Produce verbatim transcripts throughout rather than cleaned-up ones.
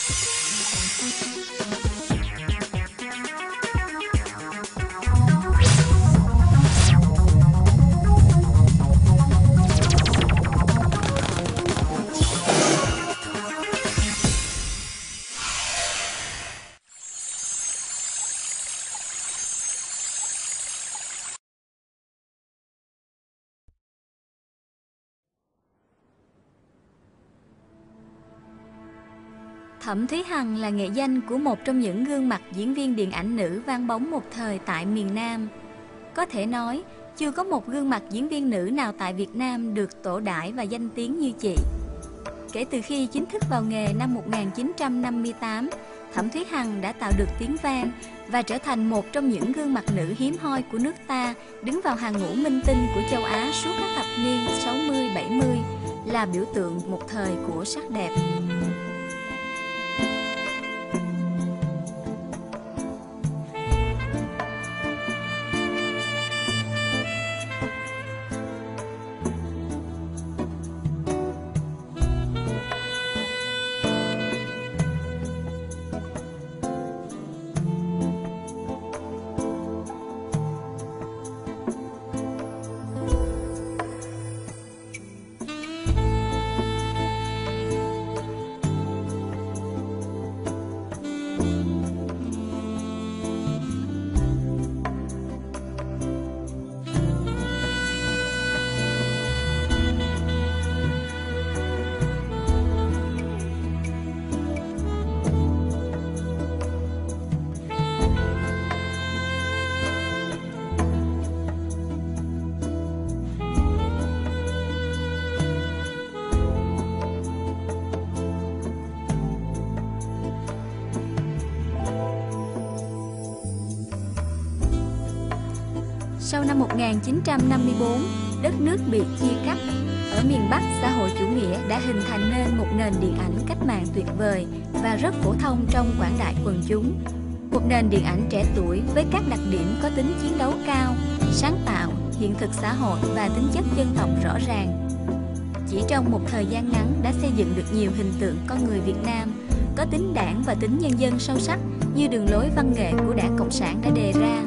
Thẩm Thúy Hằng là nghệ danh của một trong những gương mặt diễn viên điện ảnh nữ vang bóng một thời tại miền Nam. Có thể nói, chưa có một gương mặt diễn viên nữ nào tại Việt Nam được tổ đãi và danh tiếng như chị. Kể từ khi chính thức vào nghề năm một nghìn chín trăm năm mươi tám, Thẩm Thúy Hằng đã tạo được tiếng vang và trở thành một trong những gương mặt nữ hiếm hoi của nước ta, đứng vào hàng ngũ minh tinh của châu Á suốt các thập niên sáu mươi bảy mươi, là biểu tượng một thời của sắc đẹp. Sau năm một nghìn chín trăm năm mươi tư, đất nước bị chia cắt. Ở miền Bắc, xã hội chủ nghĩa đã hình thành nên một nền điện ảnh cách mạng tuyệt vời và rất phổ thông trong quảng đại quần chúng. Một nền điện ảnh trẻ tuổi với các đặc điểm có tính chiến đấu cao, sáng tạo, hiện thực xã hội và tính chất dân tộc rõ ràng. Chỉ trong một thời gian ngắn đã xây dựng được nhiều hình tượng con người Việt Nam có tính đảng và tính nhân dân sâu sắc như đường lối văn nghệ của Đảng Cộng sản đã đề ra.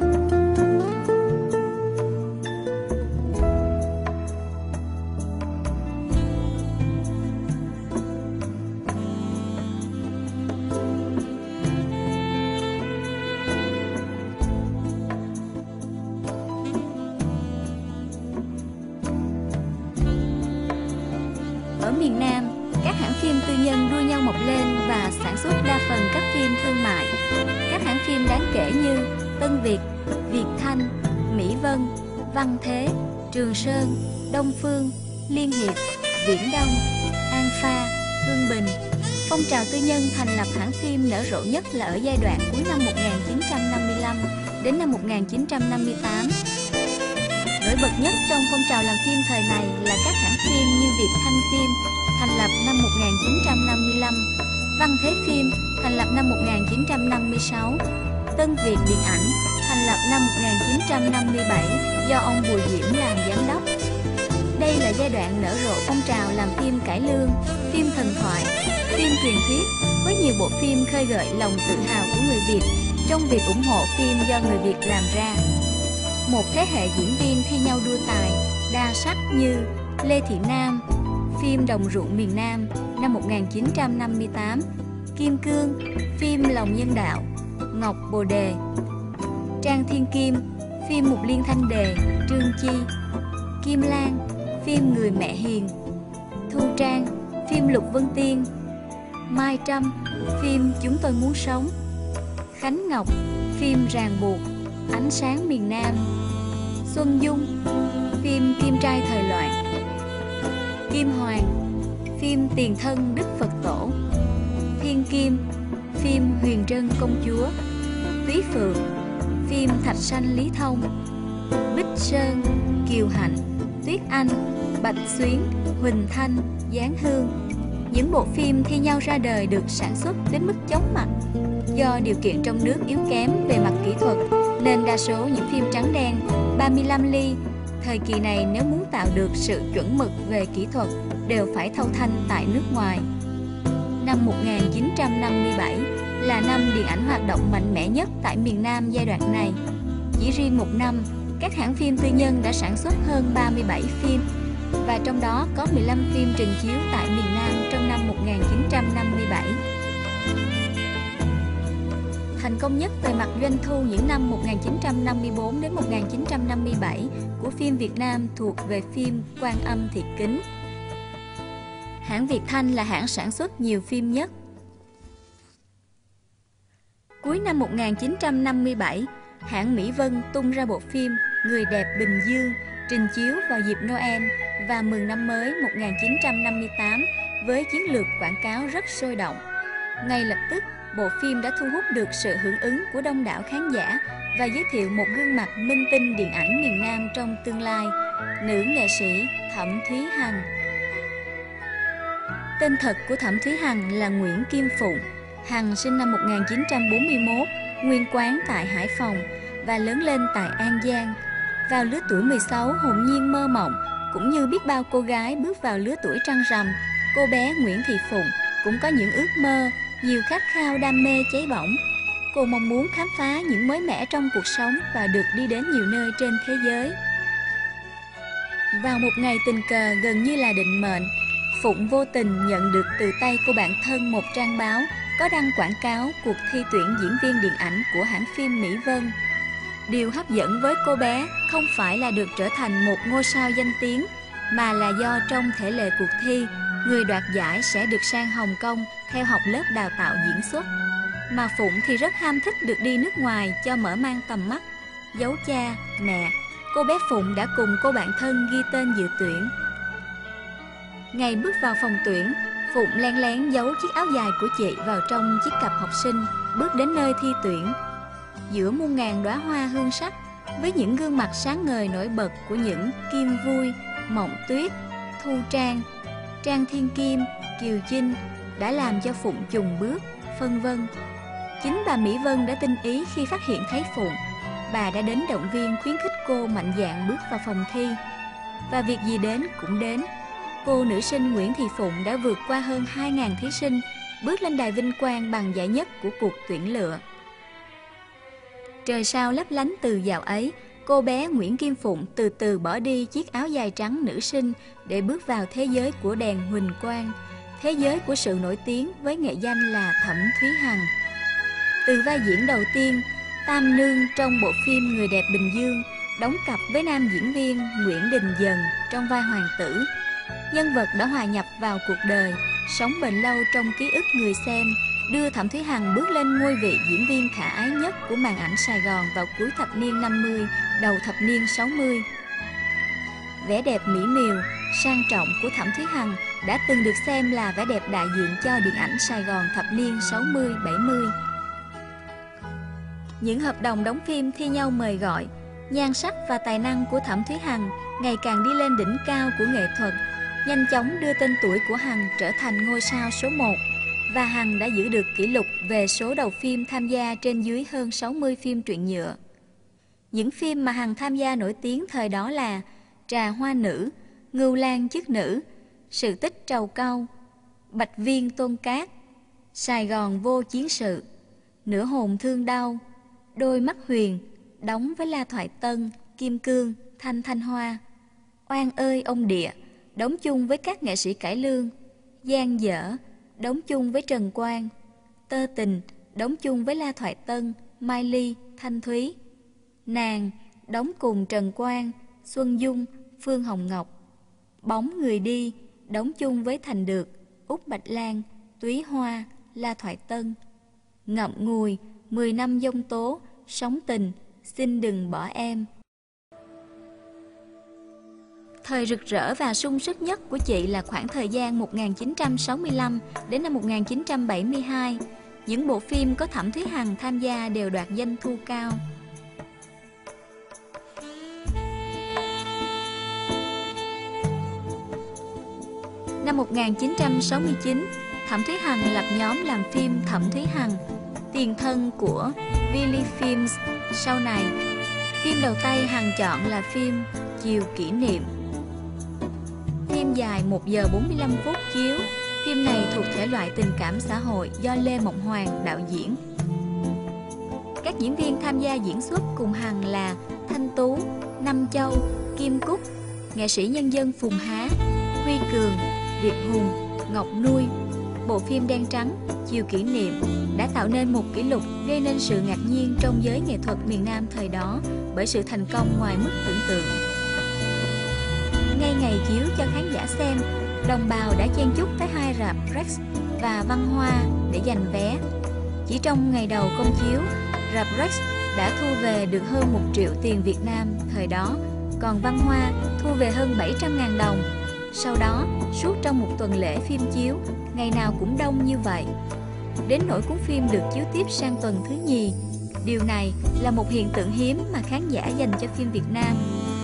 Ở miền Nam, các hãng phim tư nhân đua nhau mọc lên và sản xuất đa phần các phim thương mại. Các hãng phim đáng kể như Tân Việt, Việt Thanh, Mỹ Vân, Văn Thế, Trường Sơn, Đông Phương, Liên Hiệp, Viễn Đông, An Pha, Hương Bình. Phong trào tư nhân thành lập hãng phim nở rộ nhất là ở giai đoạn cuối năm một nghìn chín trăm năm mươi lăm đến năm một nghìn chín trăm năm mươi tám. Nổi bật nhất trong phong trào làm phim thời này là các hãng phim như Việt Thanh Phim, thành lập năm một nghìn chín trăm năm mươi lăm, Văn Thế Phim, thành lập năm một nghìn chín trăm năm mươi sáu, Tân Việt Điện Ảnh, thành lập năm một nghìn chín trăm năm mươi bảy do ông Bùi Diễm làm giám đốc. Đây là giai đoạn nở rộ phong trào làm phim cải lương, phim thần thoại, phim truyền thuyết, với nhiều bộ phim khơi gợi lòng tự hào của người Việt trong việc ủng hộ phim do người Việt làm ra. Một thế hệ diễn viên thi nhau đua tài, đa sắc như Lê Thị Nam, phim Đồng Ruộng Miền Nam năm một nghìn chín trăm năm mươi tám, Kim Cương, phim Lòng Nhân Đạo, Ngọc Bồ Đề, Trang Thiên Kim, phim Mục Liên Thanh Đề, Trương Chi, Kim Lan, phim Người Mẹ Hiền, Thu Trang, phim Lục Vân Tiên, Mai Trâm, phim Chúng Tôi Muốn Sống, Khánh Ngọc, phim Ràng Buộc, Ánh Sáng Miền Nam, Xuân Dung, phim Kim Trai Thời Loạn, Kim Hoàng, phim Tiền Thân Đức Phật Tổ, Thiên Kim, phim Huyền Trân Công Chúa, Túy Phượng, phim Thạch Sanh Lý Thông, Bích Sơn, Kiều Hạnh, Tuyết Anh, Bạch Xuyến, Huỳnh Thanh, Giáng Hương. Những bộ phim thi nhau ra đời được sản xuất đến mức chóng mặt. Do điều kiện trong nước yếu kém về mặt kỹ thuật, nên đa số những phim trắng đen, ba mươi lăm ly, thời kỳ này nếu muốn tạo được sự chuẩn mực về kỹ thuật, đều phải thâu thanh tại nước ngoài. Năm một nghìn chín trăm năm mươi bảy là năm điện ảnh hoạt động mạnh mẽ nhất tại miền Nam giai đoạn này. Chỉ riêng một năm, các hãng phim tư nhân đã sản xuất hơn ba mươi bảy phim, và trong đó có mười lăm phim trình chiếu tại miền Nam trong năm một nghìn chín trăm năm mươi bảy. Thành công nhất về mặt doanh thu những năm một nghìn chín trăm năm mươi tư đến một nghìn chín trăm năm mươi bảy của phim Việt Nam thuộc về phim Quan Âm Thị Kính. Hãng Việt Thanh là hãng sản xuất nhiều phim nhất. Cuối năm một nghìn chín trăm năm mươi bảy, hãng Mỹ Vân tung ra bộ phim Người đẹp Bình Dương, trình chiếu vào dịp Noel và mừng năm mới một nghìn chín trăm năm mươi tám với chiến lược quảng cáo rất sôi động. Ngay lập tức, bộ phim đã thu hút được sự hưởng ứng của đông đảo khán giả và giới thiệu một gương mặt minh tinh điện ảnh miền Nam trong tương lai, nữ nghệ sĩ Thẩm Thúy Hằng. Tên thật của Thẩm Thúy Hằng là Nguyễn Kim Phụng. Hằng sinh năm một nghìn chín trăm bốn mươi mốt, nguyên quán tại Hải Phòng và lớn lên tại An Giang. Vào lứa tuổi mười sáu hồn nhiên mơ mộng, cũng như biết bao cô gái bước vào lứa tuổi trăng rằm, cô bé Nguyễn Thị Phụng cũng có những ước mơ, nhiều khát khao đam mê cháy bỏng. Cô mong muốn khám phá những mới mẻ trong cuộc sống và được đi đến nhiều nơi trên thế giới. Vào một ngày tình cờ gần như là định mệnh, Phụng vô tình nhận được từ tay cô bạn thân một trang báo có đăng quảng cáo cuộc thi tuyển diễn viên điện ảnh của hãng phim Mỹ Vân. Điều hấp dẫn với cô bé không phải là được trở thành một ngôi sao danh tiếng, mà là do trong thể lệ cuộc thi, người đoạt giải sẽ được sang Hồng Kông theo học lớp đào tạo diễn xuất. Mà Phụng thì rất ham thích được đi nước ngoài cho mở mang tầm mắt. Giấu cha, mẹ, cô bé Phụng đã cùng cô bạn thân ghi tên dự tuyển. Ngày bước vào phòng tuyển, Phụng len lén giấu chiếc áo dài của chị vào trong chiếc cặp học sinh, bước đến nơi thi tuyển. Giữa muôn ngàn đóa hoa hương sắc, với những gương mặt sáng ngời nổi bật của những Kim Vui, Mộng Tuyết, Thu Trang, Trang Thiên Kim, Kiều Chinh đã làm cho Phụng chùng bước, phân vân. Chính bà Mỹ Vân đã tinh ý khi phát hiện thấy Phụng. Bà đã đến động viên khuyến khích cô mạnh dạn bước vào phòng thi. Và việc gì đến cũng đến. Cô nữ sinh Nguyễn Thị Phụng đã vượt qua hơn hai nghìn thí sinh, bước lên đài vinh quang bằng giải nhất của cuộc tuyển lựa. Trời sao lấp lánh từ dạo ấy, cô bé Nguyễn Kim Phụng từ từ bỏ đi chiếc áo dài trắng nữ sinh để bước vào thế giới của đèn huỳnh quang, thế giới của sự nổi tiếng với nghệ danh là Thẩm Thúy Hằng. Từ vai diễn đầu tiên, Tam Nương trong bộ phim Người đẹp Bình Dương đóng cặp với nam diễn viên Nguyễn Đình Dần trong vai hoàng tử. Nhân vật đã hòa nhập vào cuộc đời, sống bền lâu trong ký ức người xem, đưa Thẩm Thúy Hằng bước lên ngôi vị diễn viên khả ái nhất của màn ảnh Sài Gòn vào cuối thập niên năm mươi, đầu thập niên sáu mươi. Vẻ đẹp mỹ miều, sang trọng của Thẩm Thúy Hằng đã từng được xem là vẻ đẹp đại diện cho điện ảnh Sài Gòn thập niên sáu mươi, bảy mươi. Những hợp đồng đóng phim thi nhau mời gọi, nhan sắc và tài năng của Thẩm Thúy Hằng ngày càng đi lên đỉnh cao của nghệ thuật, nhanh chóng đưa tên tuổi của Hằng trở thành ngôi sao số một. Và Hằng đã giữ được kỷ lục về số đầu phim tham gia trên dưới hơn sáu mươi phim truyện nhựa. Những phim mà Hằng tham gia nổi tiếng thời đó là Trà Hoa Nữ, Ngưu Lang Chức Nữ, Sự Tích Trầu Cau, Bạch Viên Tôn Cát, Sài Gòn Vô Chiến Sự, Nửa Hồn Thương Đau, Đôi Mắt Huyền, đóng với La Thoại Tân, Kim Cương, Thanh Thanh Hoa, Oan Ơi Ông Địa, đóng chung với các nghệ sĩ cải lương, Giang Dở, đóng chung với Trần Quang, Tơ Tình, đóng chung với La Thoại Tân, Mai Ly, Thanh Thúy, Nàng, đóng cùng Trần Quang, Xuân Dung, Phương Hồng Ngọc, Bóng Người Đi, đóng chung với Thành Được, Út Bạch Lan, Túy Hoa, La Thoại Tân, Ngậm Ngùi, mười năm giông tố, Sóng Tình, Xin Đừng Bỏ Em. Thời rực rỡ và sung sức nhất của chị là khoảng thời gian một nghìn chín trăm sáu mươi lăm đến năm một nghìn chín trăm bảy mươi hai. Những bộ phim có Thẩm Thúy Hằng tham gia đều đoạt doanh thu cao. Năm một nghìn chín trăm sáu mươi chín, Thẩm Thúy Hằng lập nhóm làm phim Thẩm Thúy Hằng, tiền thân của Vili Films sau này. Phim đầu tay Hằng chọn là phim Chiều Kỷ Niệm. Phim dài một giờ bốn mươi lăm phút chiếu, Phim này thuộc thể loại tình cảm xã hội do Lê Mộng Hoàng đạo diễn. Các diễn viên tham gia diễn xuất cùng Hằng là Thanh Tú, Năm Châu, Kim Cúc, nghệ sĩ nhân dân Phùng Há, Huy Cường, Việt Hùng, Ngọc Nuôi. Bộ phim Đen Trắng, Chiều Kỷ Niệm đã tạo nên một kỷ lục gây nên sự ngạc nhiên trong giới nghệ thuật miền Nam thời đó bởi sự thành công ngoài mức tưởng tượng. Ngay ngày chiếu cho khán giả xem, đồng bào đã chen chúc tới hai rạp Rex và Văn Hoa để giành vé. Chỉ trong ngày đầu công chiếu, rạp Rex đã thu về được hơn một triệu tiền Việt Nam thời đó, còn Văn Hoa thu về hơn bảy trăm ngàn đồng. Sau đó, suốt trong một tuần lễ phim chiếu, ngày nào cũng đông như vậy. Đến nỗi cuốn phim được chiếu tiếp sang tuần thứ nhì. Điều này là một hiện tượng hiếm mà khán giả dành cho phim Việt Nam.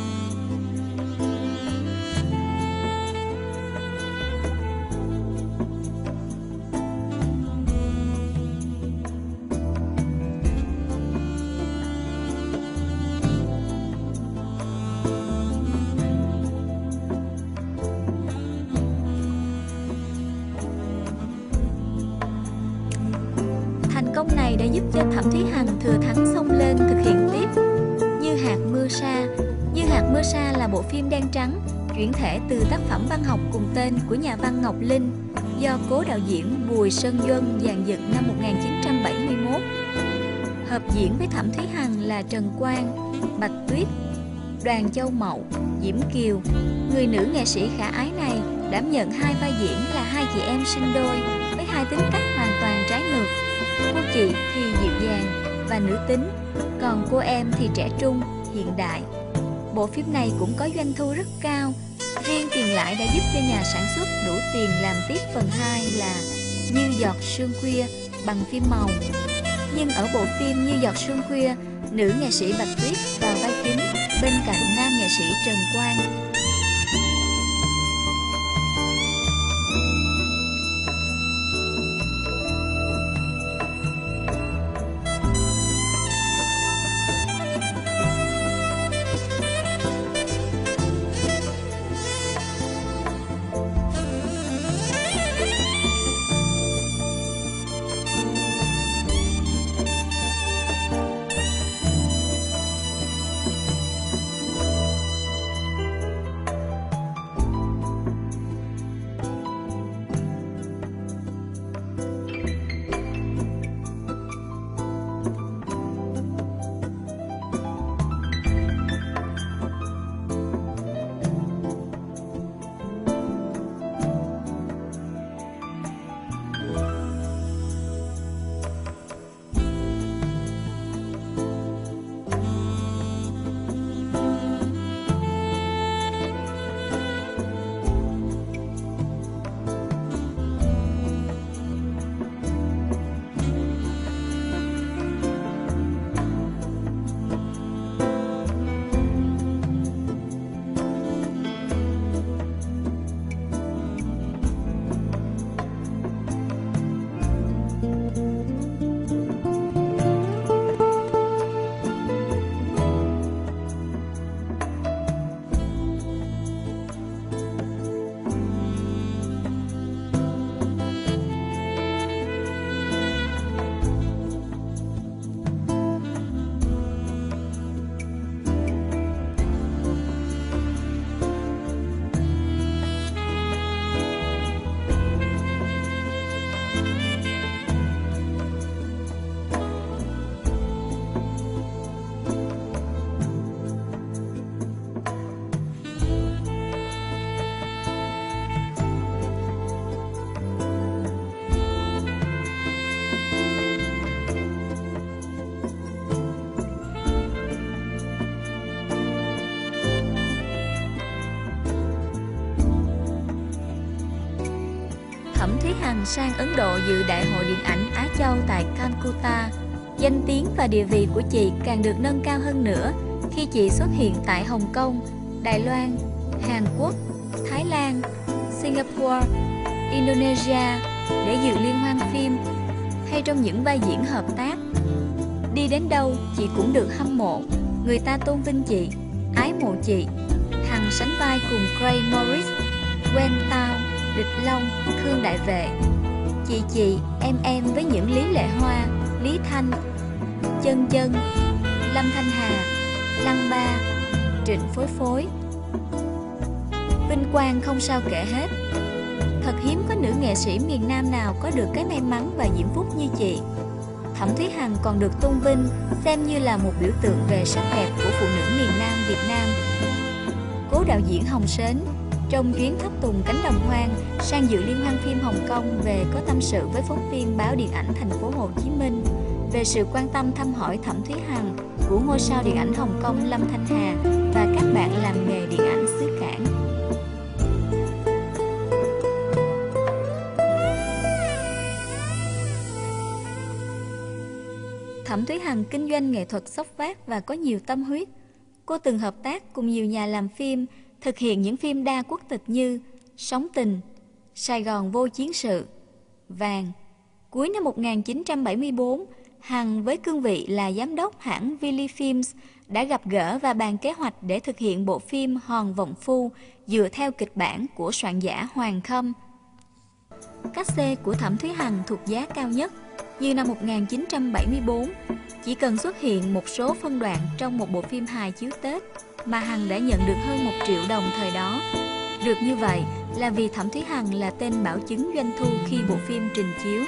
Thành công này đã giúp cho Thẩm Thúy Hằng thừa thắng xông lên thực hiện tiếp Như Hạt Mưa Sa. Như Hạt Mưa Sa là bộ phim đen trắng chuyển thể từ tác phẩm văn học cùng tên của nhà văn Ngọc Linh do cố đạo diễn Bùi Sơn Duân dàn dựng năm một nghìn chín trăm bảy mươi mốt. Hợp diễn với Thẩm Thúy Hằng là Trần Quang, Bạch Tuyết, Đoàn Châu Mậu, Diễm Kiều. Người nữ nghệ sĩ khả ái này đảm nhận hai vai diễn là hai chị em sinh đôi với hai tính cách hoàn toàn trái ngược. Cô chị thì dịu dàng và nữ tính, còn cô em thì trẻ trung, hiện đại. Bộ phim này cũng có doanh thu rất cao. Riêng tiền lãi đã giúp cho nhà sản xuất đủ tiền làm tiếp phần hai là Như Giọt Sương Khuya bằng phim màu. Nhưng ở bộ phim Như Giọt Sương Khuya, nữ nghệ sĩ Bạch Tuyết vào vai chính bên cạnh nam nghệ sĩ Trần Quang. Thẩm Thúy Hằng sang Ấn Độ dự Đại hội Điện ảnh Á Châu tại Calcutta. Danh tiếng và địa vị của chị càng được nâng cao hơn nữa khi chị xuất hiện tại Hồng Kông, Đài Loan, Hàn Quốc, Thái Lan, Singapore, Indonesia để dự liên hoan phim hay trong những vai diễn hợp tác. Đi đến đâu chị cũng được hâm mộ, người ta tôn vinh chị, ái mộ chị. Hằng sánh vai cùng Craig Morris, Gwen Tao, Địch Long, Khương Đại Vệ, Chị Chị, Em Em với những Lý Lệ Hoa, Lý Thanh, Chân Chân, Lâm Thanh Hà, Lăng Ba, Trịnh Phối Phối. Vinh quang không sao kể hết. Thật hiếm có nữ nghệ sĩ miền Nam nào có được cái may mắn và diễm phúc như chị. Thẩm Thúy Hằng còn được tôn vinh xem như là một biểu tượng về sắc đẹp của phụ nữ miền Nam Việt Nam. Cố đạo diễn Hồng Sến trong chuyến tháp tùng cánh đồng hoang sang dự liên hoan phim Hồng Kông về có tâm sự với phóng viên báo điện ảnh thành phố Hồ Chí Minh về sự quan tâm thăm hỏi Thẩm Thúy Hằng của ngôi sao điện ảnh Hồng Kông Lâm Thanh Hà và các bạn làm nghề điện ảnh xứ Cảng. Thẩm Thúy Hằng kinh doanh nghệ thuật xốc vác và có nhiều tâm huyết. Cô từng hợp tác cùng nhiều nhà làm phim, thực hiện những phim đa quốc tịch như Sóng Tình, Sài Gòn Vô Chiến Sự, Vàng. Cuối năm một nghìn chín trăm bảy mươi tư, Hằng với cương vị là giám đốc hãng Vili Films đã gặp gỡ và bàn kế hoạch để thực hiện bộ phim Hòn Vọng Phu dựa theo kịch bản của soạn giả Hoàng Khâm. Các xê của Thẩm Thúy Hằng thuộc giá cao nhất, như năm một nghìn chín trăm bảy mươi tư, chỉ cần xuất hiện một số phân đoạn trong một bộ phim hài chiếu Tết mà Hằng đã nhận được hơn một triệu đồng thời đó. Được như vậy là vì Thẩm Thúy Hằng là tên bảo chứng doanh thu khi bộ phim trình chiếu.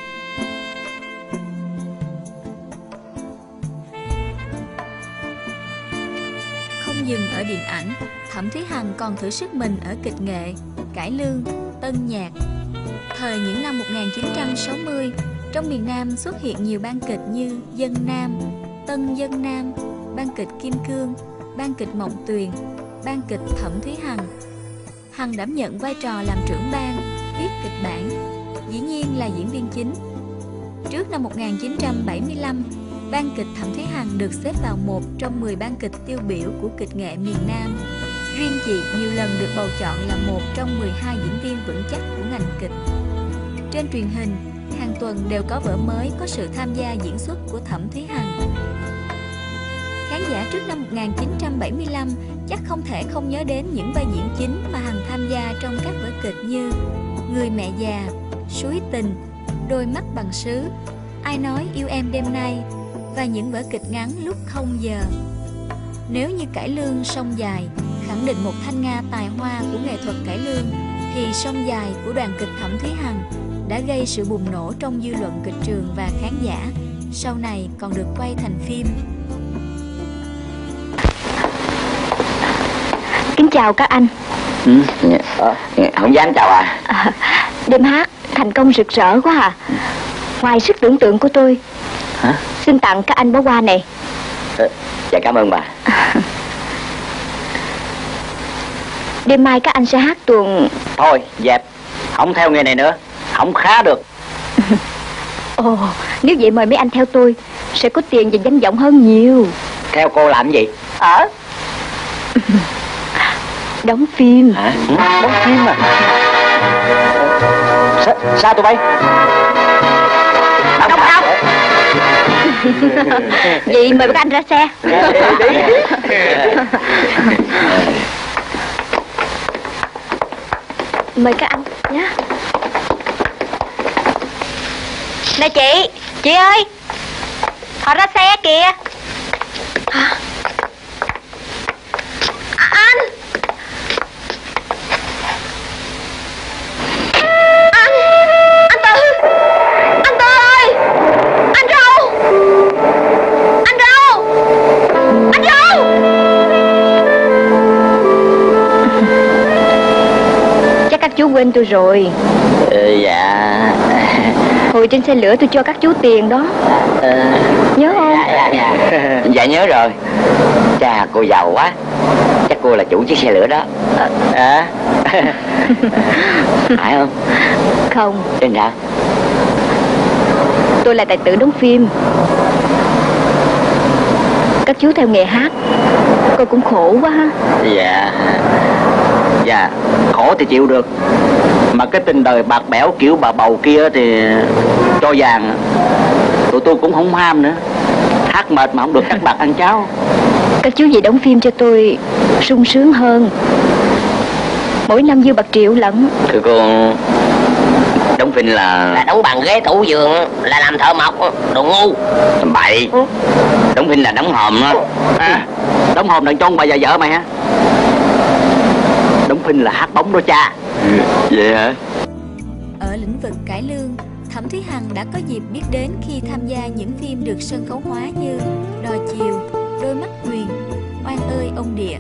Không dừng ở điện ảnh, Thẩm Thúy Hằng còn thử sức mình ở kịch nghệ, cải lương, tân nhạc. Thời những năm một nghìn chín trăm sáu mươi, trong miền Nam xuất hiện nhiều ban kịch như Dân Nam, Tân Dân Nam, ban kịch Kim Cương, ban kịch Mộng Tuyền, ban kịch Thẩm Thúy Hằng. Hằng đảm nhận vai trò làm trưởng ban, viết kịch bản, dĩ nhiên là diễn viên chính. Trước năm một nghìn chín trăm bảy mươi lăm, ban kịch Thẩm Thúy Hằng được xếp vào một trong mười ban kịch tiêu biểu của kịch nghệ miền Nam. Riêng chị nhiều lần được bầu chọn là một trong mười hai diễn viên vững chắc của ngành kịch. Trên truyền hình, hàng tuần đều có vở mới có sự tham gia diễn xuất của Thẩm Thúy Hằng. Khán giả trước năm một nghìn chín trăm bảy mươi lăm chắc không thể không nhớ đến những vai diễn chính mà Hằng tham gia trong các vở kịch như Người Mẹ Già, Suối Tình, Đôi Mắt Bằng Sứ, Ai Nói Yêu Em Đêm Nay và những vở kịch ngắn Lúc Không Giờ. Nếu như cải lương Sông Dài khẳng định một thanh nga tài hoa của nghệ thuật cải lương, thì Sông Dài của đoàn kịch Thẩm Thúy Hằng đã gây sự bùng nổ trong dư luận kịch trường và khán giả, sau này còn được quay thành phim. Kính chào các anh. Ừ, ờ, không dám chào à. à Đêm hát thành công rực rỡ quá à. Ngoài sức tưởng tượng của tôi. Hả? Xin tặng các anh bó hoa này. ờ, Dạ cảm ơn bà. Đêm mai các anh sẽ hát tuồng. Thôi dẹp, không theo nghề này nữa, không khá được. Ồ, nếu vậy mời mấy anh theo tôi, sẽ có tiền và danh vọng hơn nhiều. Theo cô làm gì? Ở đóng phim. Hả? Ừ, đóng phim à? Sa, sao tụi bay? Không không. Vậy mời các anh ra xe. Mời các anh nhé. Nè chị, chị ơi, họ ra xe kìa. Hả? Anh Anh Anh Tư, anh Tư ơi, anh Râu, anh Râu, anh Râu. Chắc các chú quên tôi rồi. Ừ, dạ. Hồi trên xe lửa tôi cho các chú tiền đó. Ừ. Nhớ không? Dạ, dạ, dạ. Dạ nhớ rồi. Chà, cô giàu quá. Chắc cô là chủ chiếc xe lửa đó. À. Phải không? Không. Tên sao? Tôi là tài tử đóng phim. Các chú theo nghề hát, cô cũng khổ quá ha. Dạ. Dạ, khổ thì chịu được. Mà cái tình đời bạc bẽo kiểu bà bầu kia thì cho vàng. Tụi tôi cũng không ham nữa. Hát mệt mà không được cắt bạc ăn cháo. Các chú về đóng phim cho tôi sung sướng hơn. Mỗi năm dư bạc triệu lận. Thưa cô, đóng phim là... Là đóng bàn ghế tủ giường, là làm thợ mộc, đồ ngu. Bậy. Ừ. Đóng phim là đóng hòm á. À, đóng hòm đàn trong bà già vợ mày hả? Đóng phim là hát bóng đó cha. Vậy hả? Ở lĩnh vực cải lương, Thẩm Thúy Hằng đã có dịp biết đến khi tham gia những phim được sân khấu hóa như Đò Chiều, Đôi Mắt Huyền, Oan Ơi Ông Địa.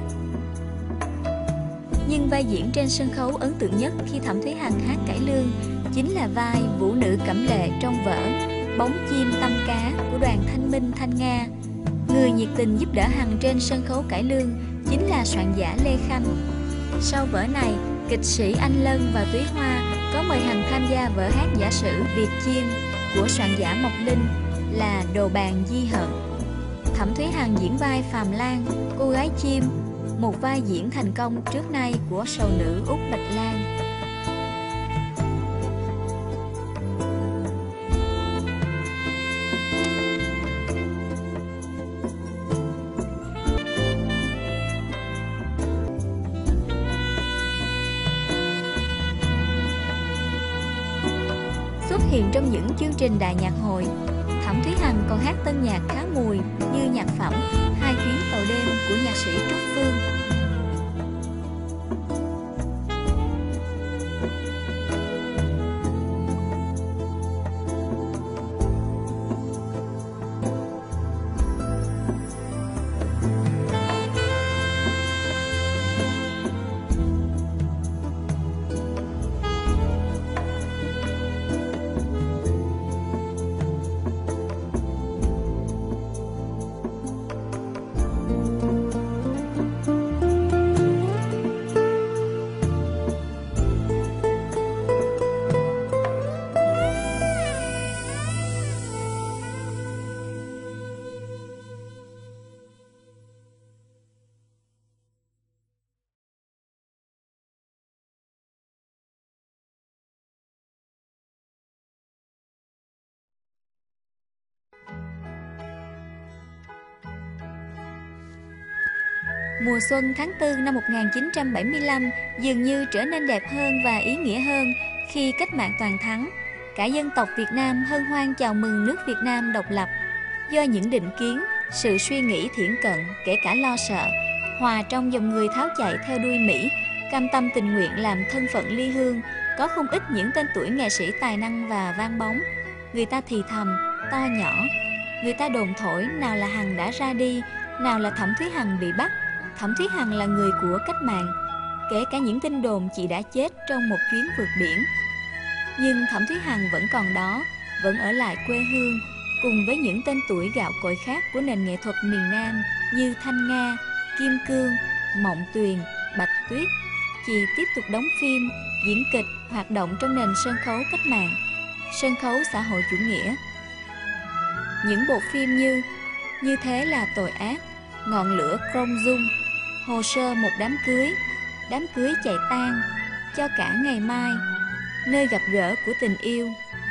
Nhưng vai diễn trên sân khấu ấn tượng nhất khi Thẩm Thúy Hằng hát cải lương chính là vai vũ nữ Cẩm Lệ trong vở Bóng Chim Tăm Cá của đoàn Thanh Minh Thanh Nga. Người nhiệt tình giúp đỡ Hằng trên sân khấu cải lương chính là soạn giả Lê Khanh. Sau vở này, kịch sĩ Anh Lân và Túy Hoa có mời Hằng tham gia vở hát giả sử Việt Chim của soạn giả Mộc Linh là Đồ Bàn Di Hận. Thẩm Thúy Hằng diễn vai Phàm Lan, cô gái chim, một vai diễn thành công trước nay của sầu nữ Út Bạch Lan. Xuất hiện trong những chương trình đài nhạc hội, Thẩm Thúy Hằng còn hát tân nhạc khá mùi như nhạc phẩm Hai Chuyến Tàu Đêm của nhạc sĩ Trúc Phương. Mùa xuân tháng tư năm một nghìn chín trăm bảy mươi lăm dường như trở nên đẹp hơn và ý nghĩa hơn khi cách mạng toàn thắng. Cả dân tộc Việt Nam hân hoan chào mừng nước Việt Nam độc lập. Do những định kiến, sự suy nghĩ thiển cận, kể cả lo sợ, hòa trong dòng người tháo chạy theo đuôi Mỹ, cam tâm tình nguyện làm thân phận ly hương, có không ít những tên tuổi nghệ sĩ tài năng và vang bóng. Người ta thì thầm, to nhỏ. Người ta đồn thổi nào là Hằng đã ra đi, nào là Thẩm Thúy Hằng bị bắt. Thẩm Thúy Hằng là người của cách mạng, kể cả những tin đồn chị đã chết trong một chuyến vượt biển. Nhưng Thẩm Thúy Hằng vẫn còn đó, vẫn ở lại quê hương, cùng với những tên tuổi gạo cội khác của nền nghệ thuật miền Nam như Thanh Nga, Kim Cương, Mộng Tuyền, Bạch Tuyết. Chị tiếp tục đóng phim, diễn kịch, hoạt động trong nền sân khấu cách mạng, sân khấu xã hội chủ nghĩa. Những bộ phim như Như Thế Là Tội Ác, Ngọn Lửa Crong Dung, Hồ Sơ Một Đám Cưới, Đám Cưới Chạy Tan, Cho Cả Ngày Mai, Nơi Gặp Gỡ Của Tình Yêu.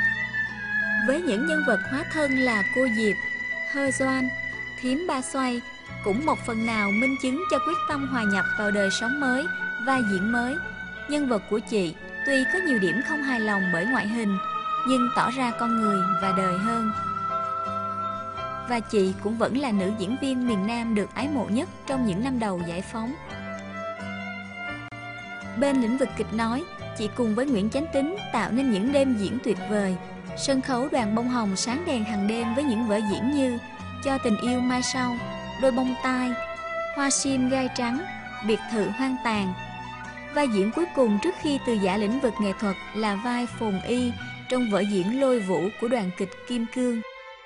Với những nhân vật hóa thân là cô Diệp, Hơ Doan, Thím Ba Xoay cũng một phần nào minh chứng cho quyết tâm hòa nhập vào đời sống mới, vai diễn mới. Nhân vật của chị tuy có nhiều điểm không hài lòng bởi ngoại hình, nhưng tỏ ra con người và đời hơn. Và chị cũng vẫn là nữ diễn viên miền Nam được ái mộ nhất trong những năm đầu giải phóng. Bên lĩnh vực kịch nói, chị cùng với Nguyễn Chánh Tín tạo nên những đêm diễn tuyệt vời. Sân khấu Đoàn Bông Hồng sáng đèn hàng đêm với những vở diễn như Cho Tình Yêu Mai Sau, Đôi Bông Tai, Hoa Sim Gai Trắng, Biệt Thự Hoang Tàn. Vai diễn cuối cùng trước khi từ giã lĩnh vực nghệ thuật là vai Phồn Y trong vở diễn Lôi Vũ của đoàn kịch Kim Cương.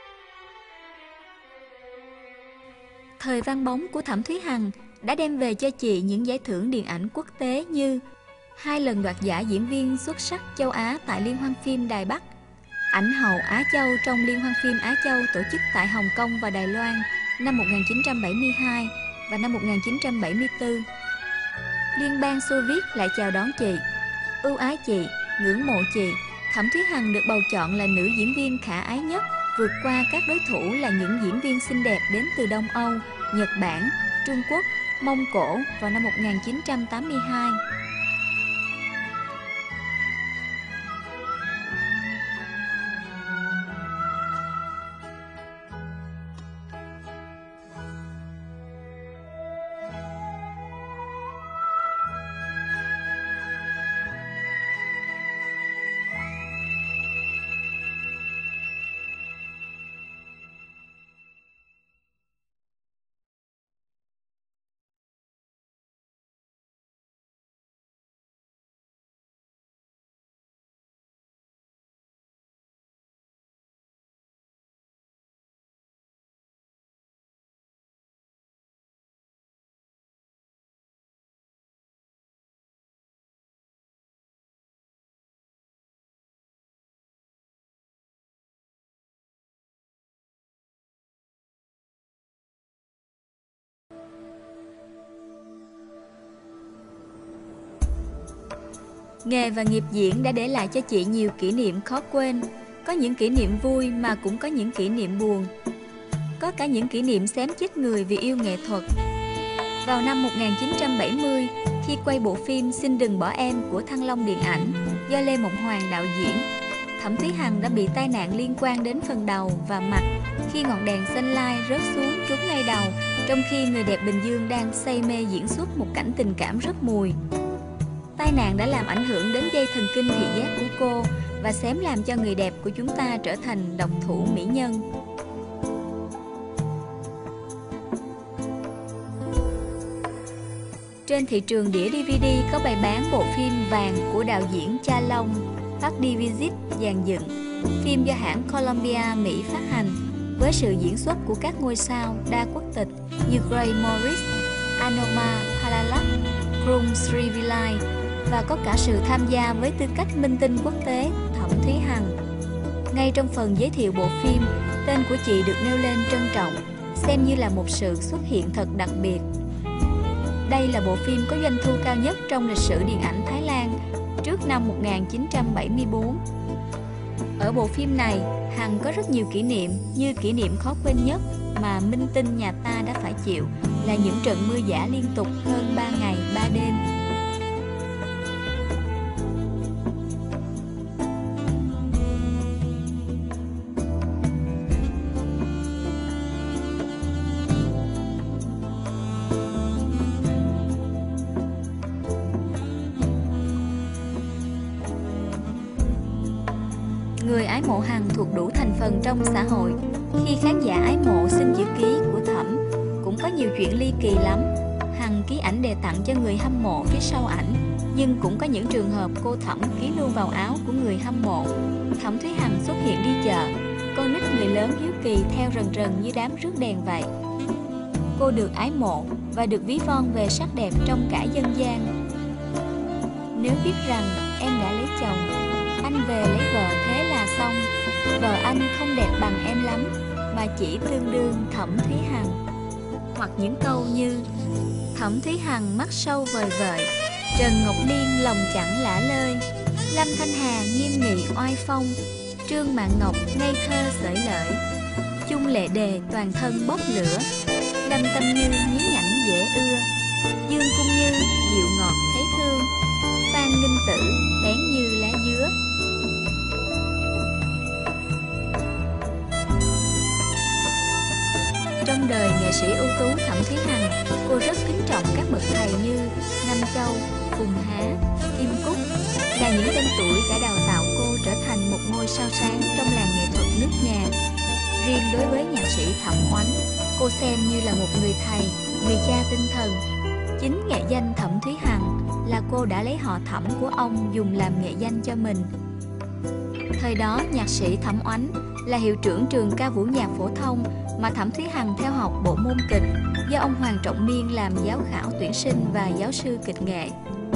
Thời vang bóng của Thẩm Thúy Hằng đã đem về cho chị những giải thưởng điện ảnh quốc tế như hai lần đoạt giải diễn viên xuất sắc châu Á tại Liên hoan phim Đài Bắc, ảnh hậu Á Châu trong Liên hoan phim Á Châu tổ chức tại Hồng Kông và Đài Loan năm một nghìn chín trăm bảy mươi hai và năm một nghìn chín trăm bảy mươi tư. Liên bang Xô Viết lại chào đón chị, ưu ái chị, ngưỡng mộ chị. Thẩm Thúy Hằng được bầu chọn là nữ diễn viên khả ái nhất, vượt qua các đối thủ là những diễn viên xinh đẹp đến từ Đông Âu, Nhật Bản, Trung Quốc, Mông Cổ vào năm một nghìn chín trăm tám mươi hai. Nghề và nghiệp diễn đã để lại cho chị nhiều kỷ niệm khó quên. Có những kỷ niệm vui mà cũng có những kỷ niệm buồn. Có cả những kỷ niệm xém chết người vì yêu nghệ thuật. Vào năm một nghìn chín trăm bảy mươi, khi quay bộ phim Xin Đừng Bỏ Em của Thăng Long Điện ảnh do Lê Mộng Hoàng đạo diễn, Thẩm Thúy Hằng đã bị tai nạn liên quan đến phần đầu và mặt khi ngọn đèn sunlight rớt xuống trúng ngay đầu, trong khi người đẹp Bình Dương đang say mê diễn xuất một cảnh tình cảm rất mùi. Tai nạn đã làm ảnh hưởng đến dây thần kinh thị giác của cô và xém làm cho người đẹp của chúng ta trở thành độc thủ mỹ nhân. Trên thị trường đĩa đê vê đê có bày bán bộ phim Vàng của đạo diễn Cha Long, Park Divizit dàn dựng. Phim do hãng Columbia Mỹ phát hành, với sự diễn xuất của các ngôi sao đa quốc tịch như Gray Morris, Anoma Palalak, Krum Srivillai và có cả sự tham gia với tư cách minh tinh quốc tế Thẩm Thúy Hằng. Ngay trong phần giới thiệu bộ phim, tên của chị được nêu lên trân trọng, xem như là một sự xuất hiện thật đặc biệt. Đây là bộ phim có doanh thu cao nhất trong lịch sử điện ảnh Thái Lan trước năm một nghìn chín trăm bảy mươi tư. Ở bộ phim này, Hằng có rất nhiều kỷ niệm, như kỷ niệm khó quên nhất mà minh tinh nhà ta đã phải chịu là những trận mưa dã liên tục hơn ba ngày ba đêm. Người ái mộ Hằng thuộc đủ thành phần trong xã hội. Khi khán giả ái mộ xin chữ ký của Thẩm, cũng có nhiều chuyện ly kỳ lắm. Hằng ký ảnh đề tặng cho người hâm mộ phía sau ảnh, nhưng cũng có những trường hợp cô Thẩm ký luôn vào áo của người hâm mộ. Thẩm Thúy Hằng xuất hiện đi chợ, con nít người lớn hiếu kỳ theo rần rần như đám rước đèn vậy. Cô được ái mộ và được ví von về sắc đẹp trong cả dân gian. Nếu biết rằng em đã lấy chồng, anh về lấy vợ thế là xong. Vợ anh không đẹp bằng em lắm, mà chỉ tương đương Thẩm Thúy Hằng. Hoặc những câu như Thẩm Thúy Hằng mắt sâu vời vợi, Trần Ngọc Liên lòng chẳng lả lơi, Lâm Thanh Hà nghiêm nghị oai phong, Trương Mạn Ngọc ngây thơ xởi lợi, Chung Lệ Đề toàn thân bốc lửa, Lâm Tâm Như nhí nhảnh dễ ưa, Dương Cung Như dịu ngọt thấy thương, Phan Ninh Tử bén như lá dứa. Trong đời nghệ sĩ ưu tú Thẩm Thúy Hằng, cô rất kính trọng các bậc thầy như Nam Châu, Phùng Há, Kim Cúc, là những tên tuổi đã đào tạo cô trở thành một ngôi sao sáng trong làng nghệ thuật nước nhà. Riêng đối với nhạc sĩ Thẩm Oánh, cô xem như là một người thầy, người cha tinh thần. Chính nghệ danh Thẩm Thúy Hằng là cô đã lấy họ Thẩm của ông dùng làm nghệ danh cho mình. Thời đó, nhạc sĩ Thẩm Oánh là hiệu trưởng trường ca vũ nhạc phổ thông mà Thẩm Thúy Hằng theo học bộ môn kịch do ông Hoàng Trọng Miên làm giáo khảo tuyển sinh và giáo sư kịch nghệ.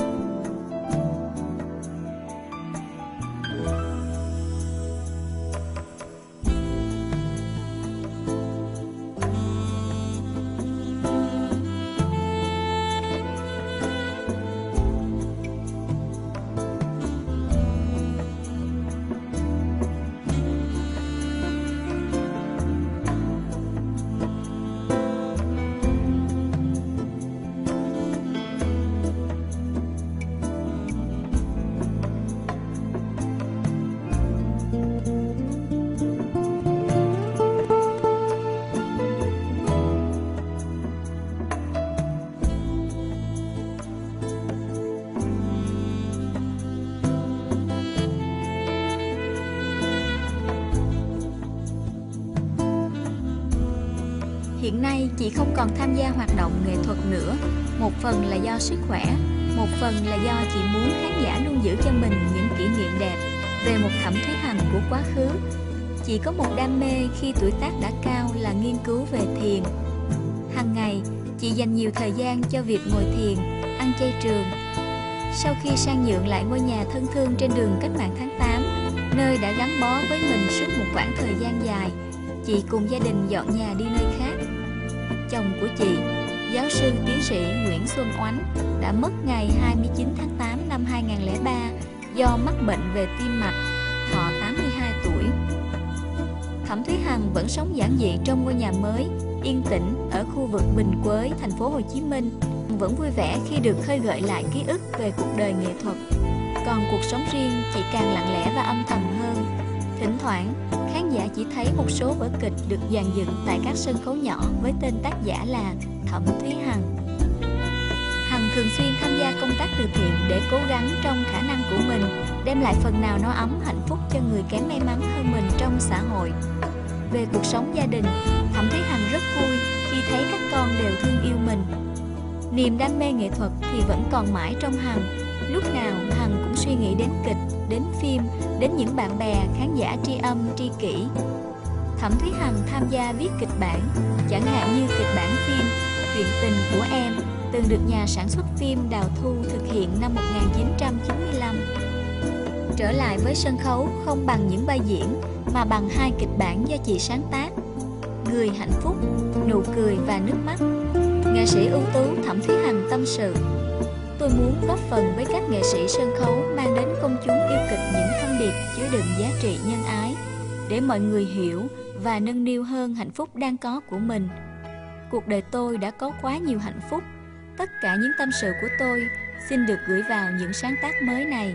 Hiện nay chị không còn tham gia hoạt động nghệ thuật nữa. Một phần là do sức khỏe, một phần là do chị muốn khán giả luôn giữ cho mình những kỷ niệm đẹp về một Thẩm Thúy Hằng của quá khứ. Chị có một đam mê khi tuổi tác đã cao là nghiên cứu về thiền. Hàng ngày, chị dành nhiều thời gian cho việc ngồi thiền, ăn chay trường. Sau khi sang nhượng lại ngôi nhà thân thương trên đường Cách mạng tháng tám, nơi đã gắn bó với mình suốt một quãng thời gian dài, chị cùng gia đình dọn nhà đi nơi khác. Chồng của chị, giáo sư tiến sĩ Nguyễn Xuân Oánh đã mất ngày hai mươi chín tháng tám năm hai nghìn không trăm lẻ ba do mắc bệnh về tim mạch, thọ tám mươi hai tuổi. Thẩm Thúy Hằng vẫn sống giản dị trong ngôi nhà mới, yên tĩnh ở khu vực Bình Quới, thành phố Hồ Chí Minh, vẫn vui vẻ khi được khơi gợi lại ký ức về cuộc đời nghệ thuật. Còn cuộc sống riêng chị càng lặng lẽ và âm thầm hơn. Thỉnh thoảng, khán giả chỉ thấy một số vở kịch được dàn dựng tại các sân khấu nhỏ với tên tác giả là Thẩm Thúy Hằng. Hằng thường xuyên tham gia công tác từ thiện để cố gắng trong khả năng của mình đem lại phần nào no ấm hạnh phúc cho người kém may mắn hơn mình trong xã hội. Về cuộc sống gia đình, Thẩm Thúy Hằng rất vui khi thấy các con đều thương yêu mình. Niềm đam mê nghệ thuật thì vẫn còn mãi trong Hằng. Lúc nào Hằng cũng suy nghĩ đến kịch, đến phim, đến những bạn bè, khán giả tri âm, tri kỷ. Thẩm Thúy Hằng tham gia viết kịch bản, chẳng hạn như kịch bản phim Chuyện tình của em, từng được nhà sản xuất phim Đào Thu thực hiện năm một nghìn chín trăm chín mươi lăm. Trở lại với sân khấu không bằng những vai diễn, mà bằng hai kịch bản do chị sáng tác: Người hạnh phúc, Nụ cười và nước mắt. Nghệ sĩ ưu tú Thẩm Thúy Hằng tâm sự: Tôi muốn góp phần với các nghệ sĩ sân khấu mang đến công chúng yêu kịch những thông điệp chứa đựng giá trị nhân ái, để mọi người hiểu và nâng niu hơn hạnh phúc đang có của mình. Cuộc đời tôi đã có quá nhiều hạnh phúc. Tất cả những tâm sự của tôi xin được gửi vào những sáng tác mới này.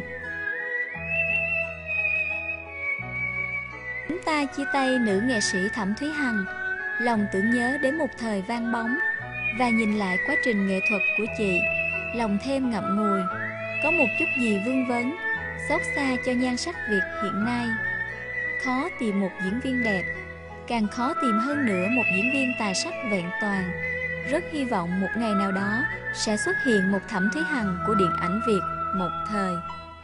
Chúng ta chia tay nữ nghệ sĩ Thẩm Thúy Hằng, lòng tưởng nhớ đến một thời vang bóng, và nhìn lại quá trình nghệ thuật của chị, lòng thêm ngậm ngùi, có một chút gì vương vấn, xót xa cho nhan sắc Việt hiện nay. Khó tìm một diễn viên đẹp, càng khó tìm hơn nữa một diễn viên tài sắc vẹn toàn. Rất hy vọng một ngày nào đó sẽ xuất hiện một Thẩm Thúy Hằng của điện ảnh Việt một thời.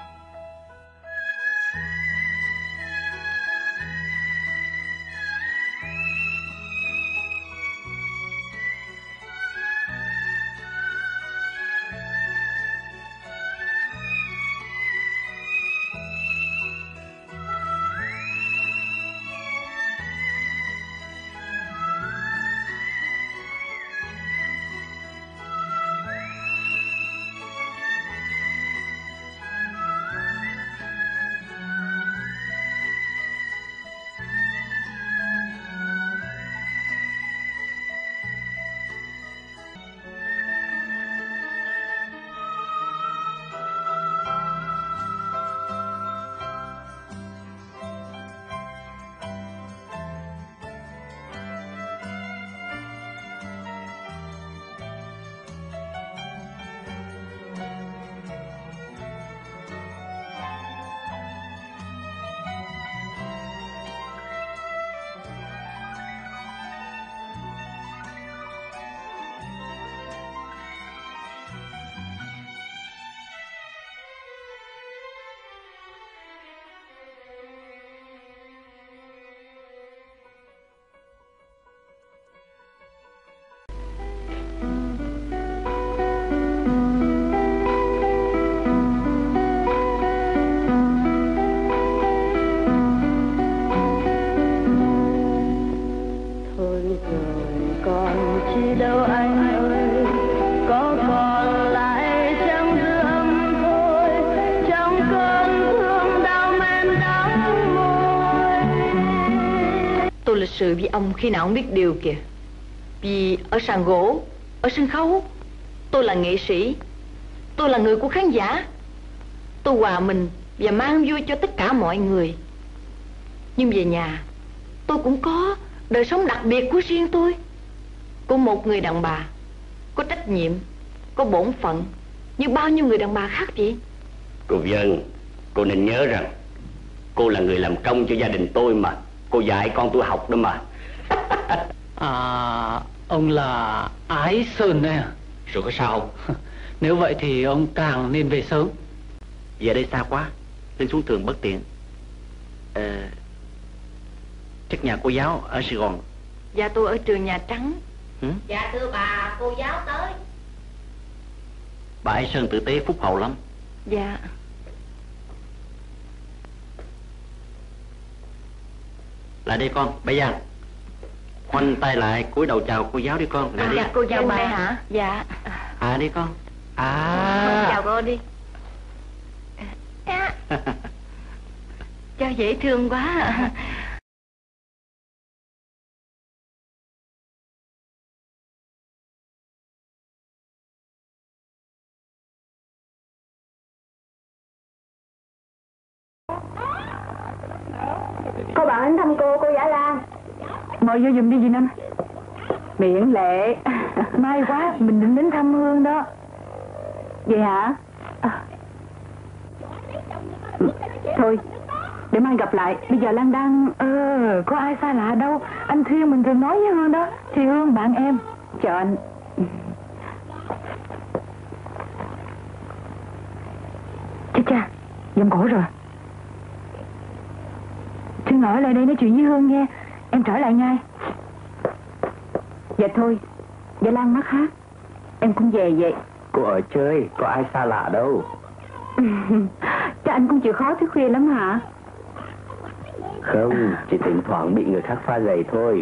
Lịch sự với ông khi nào ông biết điều kìa. Vì ở sàn gỗ, ở sân khấu, tôi là nghệ sĩ, tôi là người của khán giả. Tôi hòa mình và mang vui cho tất cả mọi người. Nhưng về nhà, tôi cũng có đời sống đặc biệt của riêng tôi, của một người đàn bà, có trách nhiệm, có bổn phận như bao nhiêu người đàn bà khác vậy. Cô Vân, cô nên nhớ rằng cô là người làm công cho gia đình tôi mà. Cô dạy con tôi học đó mà. À, ông là Ái Sơn đây à? Rồi có sao không? Nếu vậy thì ông càng nên về sớm. Về đây xa quá, lên xuống thường bất tiện. Ờ, chắc nhà cô giáo ở Sài Gòn. Dạ tôi ở trường Nhà Trắng. Ừ? Dạ thưa bà, cô giáo tới. Bà Ái Sơn tử tế phúc hậu lắm. Dạ. Lại đây con, bé Giang. Khoanh tay lại, cúi đầu chào cô giáo đi con. Nè đi. Dạ cô chào bà hả? Dạ. À đi con. À. Chào cô đi. À. Cho dễ thương quá. Cô bạn đến thăm cô, cô Giả Lan. Mời vô giùm đi dì Năm. Miễn lệ. May quá, mình định đến thăm Hương đó. Vậy hả? À. Thôi, để mai gặp lại. Bây giờ Lan đang... Ờ, có ai xa lạ đâu. Anh Thiên mình thường nói với Hương đó. Thì Hương bạn em. Chào anh. Chết cha, giọng cổ rồi. Xin ở lại đây nói chuyện với Hương nghe. Em trở lại ngay. Dạ thôi, Dạ Lan mắc hát. Em cũng về vậy. Cô ở chơi, có ai xa lạ đâu. Chắc anh cũng chịu khó thức khuya lắm hả? Không, chỉ thỉnh thoảng bị người khác pha giày thôi.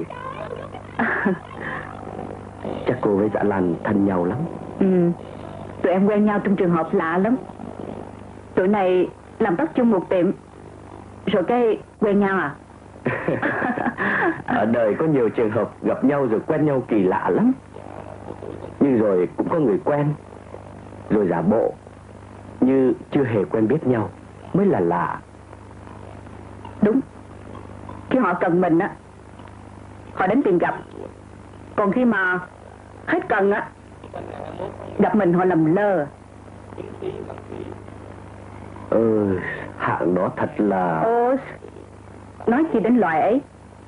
Chắc cô với Dạ Lan thân nhau lắm. Ừ, tụi em quen nhau trong trường hợp lạ lắm. Tụi này làm bắt chung một tiệm, rồi cái quen nhau à? Ở đời có nhiều trường hợp gặp nhau rồi quen nhau kỳ lạ lắm. Nhưng rồi cũng có người quen, rồi giả bộ như chưa hề quen biết nhau mới là lạ. Đúng. Khi họ cần mình á, họ đến tìm gặp. Còn khi mà hết cần á, gặp mình họ lầm lơ. Ừ, hạng đó thật là... Ồ, nói gì đến loại ấy.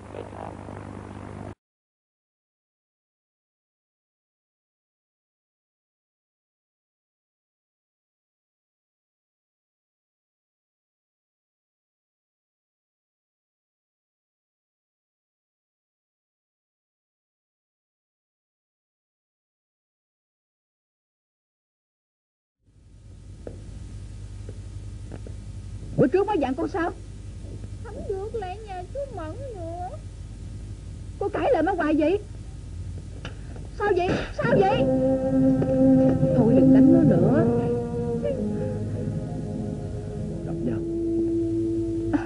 Bữa trước mới dặn con sao? Không được, lại nhà chú Mẫn nữa. Cô cãi lời má hoài vậy? Sao vậy? Sao vậy? Thôi đừng đánh nó nữa. Gặp nhau. À,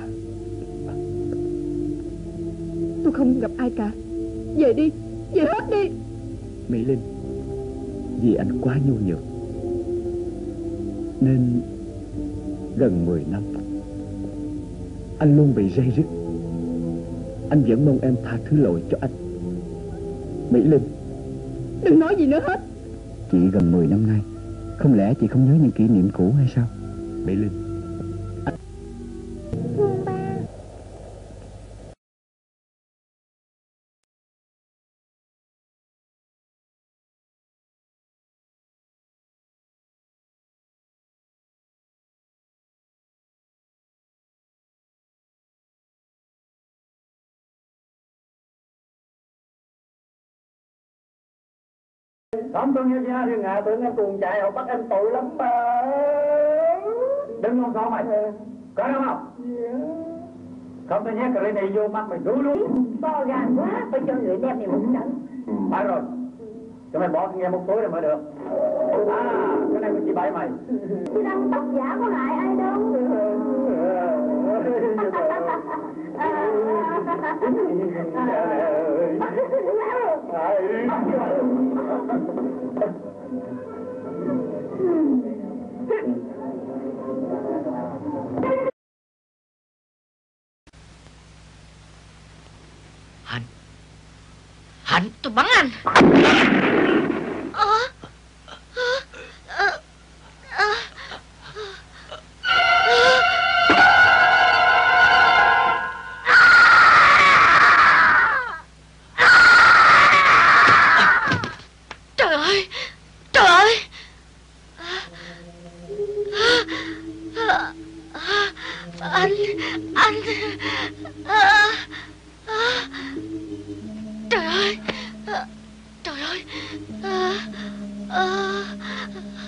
tôi không gặp ai cả. Về đi, về hết đi. Mỹ Linh, vì anh quá nhu nhược nên gần mười năm anh luôn bị day dứt. Anh vẫn mong em tha thứ lỗi cho anh. Mỹ Linh, đừng nói gì nữa hết. Chị gần mười năm nay, không lẽ chị không nhớ những kỷ niệm cũ hay sao? Mỹ Linh, anh... Hương ba. Không, tôi như ra thì ngạ tưởng em tuồn chạy họ bắt em tội lắm mà. Đừng không sao mày. Có đúng không? Yeah. Không tôi nhét cái này vô mắt mày rú luôn. To gan quá, phải cho người đem này một trận. Phải rồi. Cho mày bỏ nghe một tối rồi mới được. À, cái này của chị Bảy mày. Chị đang tóc giả có hại ai đâu. Hạnh, Hạnh, tôi bắn anh. À, à, à, à. Trời ơi, trời ơi. Anh, anh. Trời ơi, trời ơi.